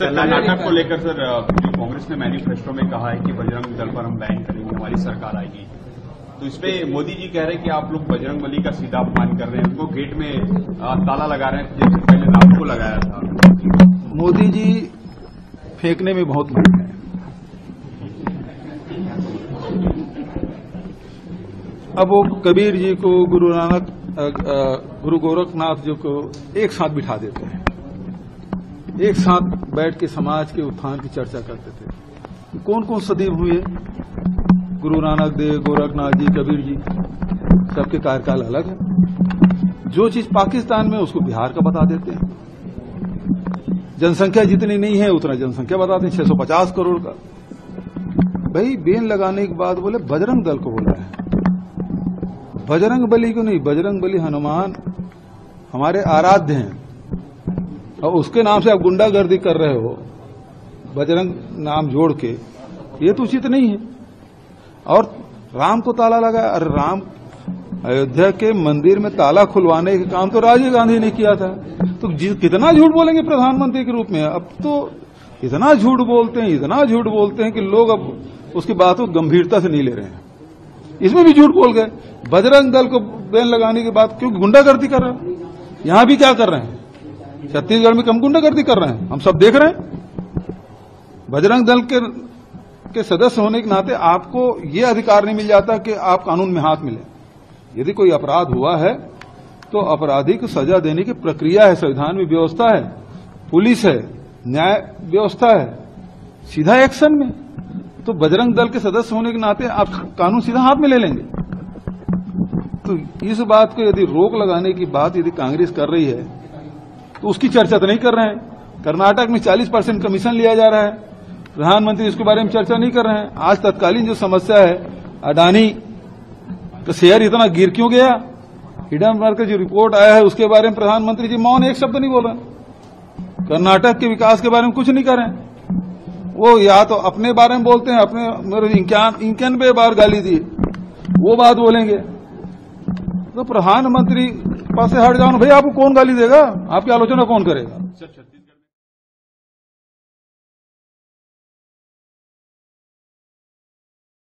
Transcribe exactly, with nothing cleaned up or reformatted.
कर्नाटक को लेकर सर जो कांग्रेस ने मैनिफेस्टो में कहा है कि बजरंग दल पर हम बैन करेंगे, हमारी सरकार आएगी, तो इसमें मोदी जी कह रहे हैं कि आप लोग बजरंग बली का सीधा अपमान कर रहे हैं, उनको गेट में ताला लगा रहे हैं जैसे पहले राम को लगाया था। मोदी जी फेंकने में बहुत माहिर है। अब वो कबीर जी को, गुरु नानक, गुरु गोरखनाथ जी को एक साथ बिठा देते हैं, एक साथ बैठ के समाज के उत्थान की चर्चा करते थे। कौन कौन सदैव हुए? गुरु नानक देव, गोरखनाथ जी, कबीर जी, सबके कार्यकाल अलग है। जो चीज पाकिस्तान में उसको बिहार का बता देते हैं। जनसंख्या जितनी नहीं है उतना जनसंख्या बताते हैं, छह सौ पचास करोड़ का। भाई बेन लगाने के बाद बोले बजरंग दल को बोला है, बजरंग बली को नहीं। बजरंग बली हनुमान हमारे आराध्य हैं और उसके नाम से आप गुंडागर्दी कर रहे हो बजरंग नाम जोड़ के, ये तो उचित नहीं है। और राम को ताला लगा। अरे राम अयोध्या के मंदिर में ताला खुलवाने का काम तो राजीव गांधी ने किया था। तो कितना झूठ बोलेंगे प्रधानमंत्री के रूप में? अब तो इतना झूठ बोलते हैं, इतना झूठ बोलते हैं कि लोग अब उसकी बातों को गंभीरता से नहीं ले रहे हैं। इसमें भी झूठ बोल गए। बजरंग दल को बैन लगाने के बाद क्यों गुंडागर्दी कर रहे हैं? यहां भी क्या कर रहे हैं? छत्तीसगढ़ में कम गुंडागर्दी कर रहे हैं, हम सब देख रहे हैं। बजरंग दल के के सदस्य होने के नाते आपको ये अधिकार नहीं मिल जाता कि आप कानून में हाथ मिले। यदि कोई अपराध हुआ है तो अपराधी को सजा देने की प्रक्रिया है, संविधान में व्यवस्था है, पुलिस है, न्याय व्यवस्था है, सीधा एक्शन में। तो बजरंग दल के सदस्य होने के नाते आप कानून सीधा हाथ में ले लेंगे। तो इस बात को यदि रोक लगाने की बात यदि कांग्रेस कर रही है तो उसकी चर्चा तो नहीं कर रहे हैं। कर्नाटक में चालीस परसेंट कमीशन लिया जा रहा है, प्रधानमंत्री इसके बारे में चर्चा नहीं कर रहे हैं। आज तत्कालीन जो समस्या है, अडानी का शेयर इतना गिर क्यों गया, हिडनबर्ग का जो रिपोर्ट आया है उसके बारे में प्रधानमंत्री जी मौन, एक शब्द नहीं बोल रहे। कर्नाटक के विकास के बारे में कुछ नहीं कर रहे हैं। वो या तो अपने बारे में बोलते हैं, अपने मेरे इक्यानवे बार गाली दी, वो बात बोलेंगे। तो प्रधानमंत्री पास से हट जाओ ना भाई, आपको कौन गाली देगा? आपकी आलोचना कौन करेगा?